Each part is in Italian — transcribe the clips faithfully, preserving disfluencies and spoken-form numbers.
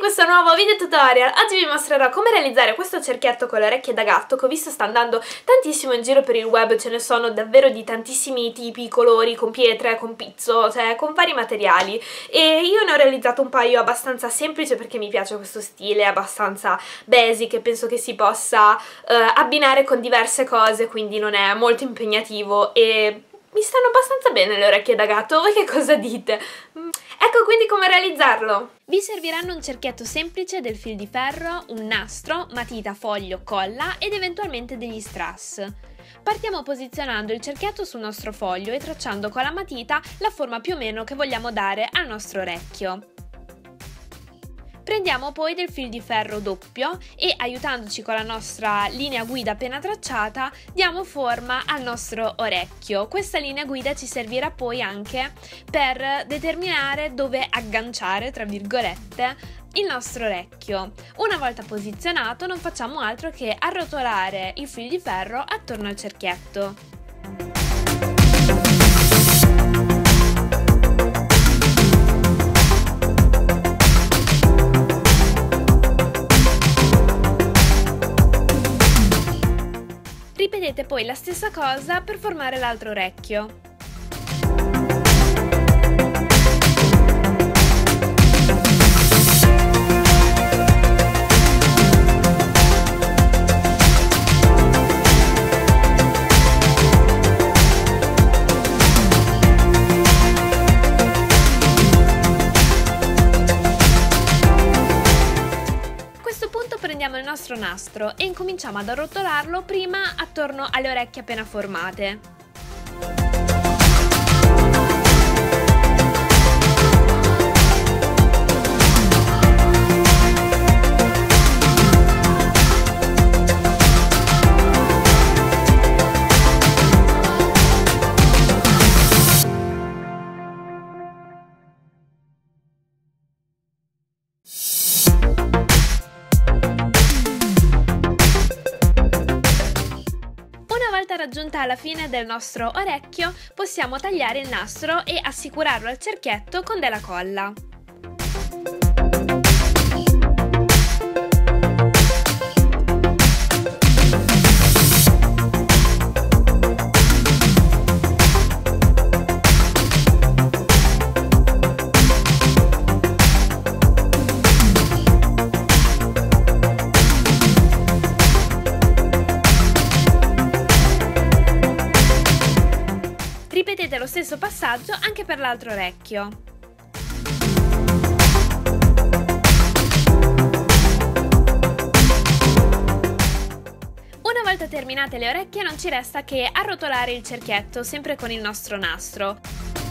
questo nuovo video tutorial. Oggi vi mostrerò come realizzare questo cerchietto con le orecchie da gatto che ho visto sta andando tantissimo in giro per il web, ce ne sono davvero di tantissimi tipi, colori, con pietre, con pizzo, cioè con vari materiali, e io ne ho realizzato un paio abbastanza semplice perché mi piace questo stile abbastanza basic e penso che si possa uh, abbinare con diverse cose, quindi non è molto impegnativo e mi stanno abbastanza bene le orecchie da gatto. Voi che cosa dite? Ecco quindi come realizzarlo. Vi serviranno un cerchietto semplice, del fil di ferro, un nastro, matita, foglio, colla ed eventualmente degli strass. Partiamo posizionando il cerchietto sul nostro foglio e tracciando con la matita la forma più o meno che vogliamo dare al nostro orecchio. Prendiamo poi del fil di ferro doppio e, aiutandoci con la nostra linea guida appena tracciata, diamo forma al nostro orecchio. Questa linea guida ci servirà poi anche per determinare dove agganciare, tra virgolette, il nostro orecchio. Una volta posizionato non facciamo altro che arrotolare il fil di ferro attorno al cerchietto. Ripetete poi la stessa cosa per formare l'altro orecchio. Prendiamo il nostro nastro e incominciamo ad arrotolarlo prima attorno alle orecchie appena formate. Raggiunta alla fine del nostro orecchio, possiamo tagliare il nastro e assicurarlo al cerchietto con della colla. Ripetete lo stesso passaggio anche per l'altro orecchio. Una volta terminate le orecchie non ci resta che arrotolare il cerchietto sempre con il nostro nastro.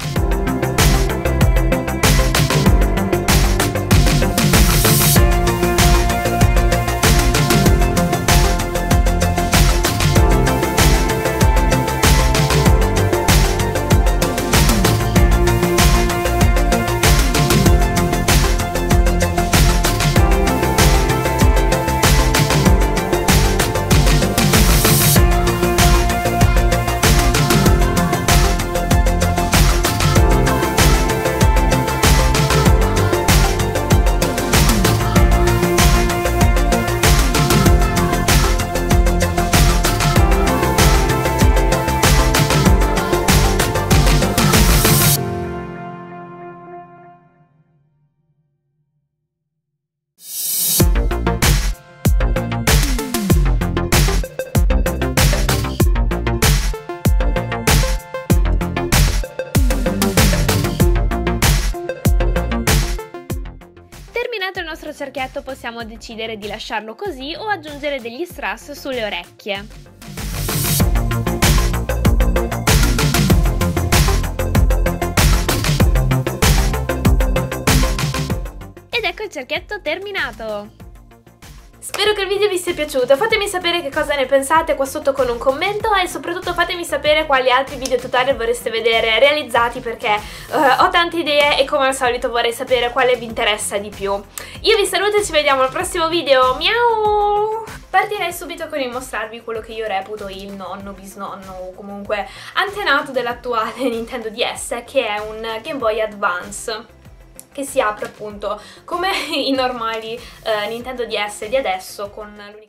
Terminato il nostro cerchietto possiamo decidere di lasciarlo così o aggiungere degli strass sulle orecchie. Ed ecco il cerchietto terminato! Spero che il video vi sia piaciuto, fatemi sapere che cosa ne pensate qua sotto con un commento e soprattutto fatemi sapere quali altri video tutorial vorreste vedere realizzati, perché uh, ho tante idee e come al solito vorrei sapere quale vi interessa di più. Io vi saluto e ci vediamo al prossimo video, miau! Partirei subito con il mostrarvi quello che io reputo il nonno, bisnonno o comunque antenato dell'attuale Nintendo D S, che è un Game Boy Advance, che si apre appunto come i normali eh, Nintendo D S di adesso con l'unica